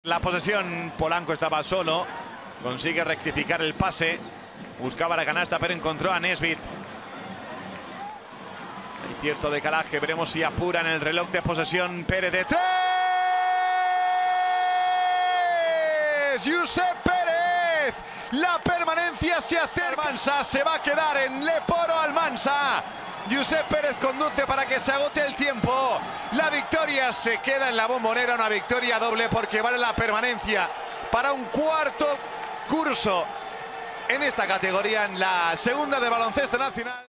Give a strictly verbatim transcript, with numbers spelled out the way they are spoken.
La posesión, Polanco estaba solo, consigue rectificar el pase, buscaba la canasta pero encontró a Nesbitt. Hay cierto decalaje, veremos si apura en el reloj de posesión. Pérez de tres. Josep Pérez, la permanencia se acerca. Almansa se va a quedar en Leporo Almansa. Josep Pérez conduce para que se agote el tiempo. La victoria se queda en la Bombonera, una victoria doble porque vale la permanencia para un cuarto curso en esta categoría, en la segunda de baloncesto nacional.